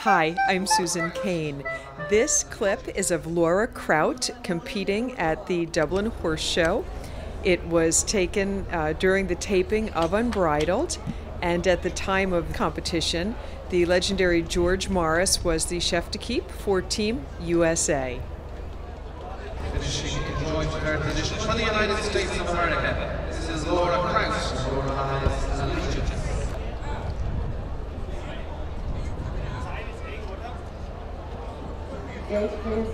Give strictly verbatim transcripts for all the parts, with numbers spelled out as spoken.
Hi, I'm Susan Kane. This clip is of Laura Kraut competing at the Dublin Horse Show. It was taken uh, during the taping of Unbridled, and at the time of competition, the legendary George Morris was the chef de keep for Team U S A. Finishing in joint third position for the United States of America. This is Laura Kraut. Laura has allegiance. Gate, please.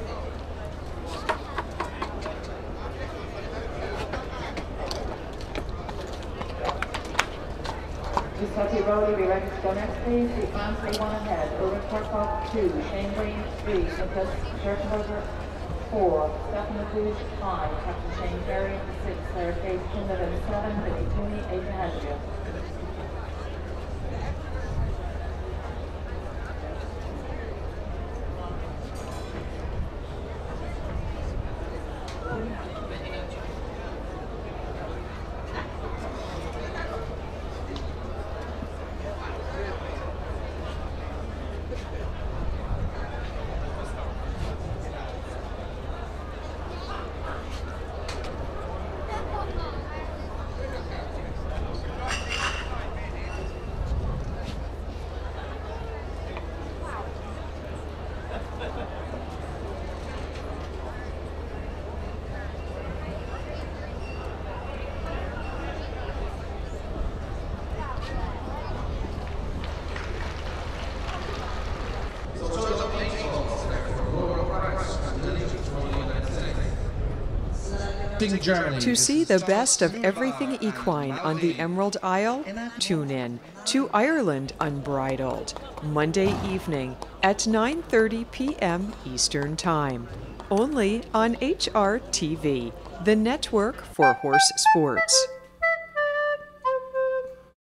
Just have you roll, be ready to go next, please. The Anthony one ahead. Ulrich Harkov two, Shane Green three, Nicholas Hrtv four, Stefan Matthews five, Captain Shane Berry six, Sarah Case Kinderland seven, Vinnie Tooney eight ahead of you. Germany. To see the best of everything equine on the Emerald Isle, tune in to Ireland Unbridled, Monday evening at nine thirty p m Eastern Time, only on H R T V, the network for horse sports.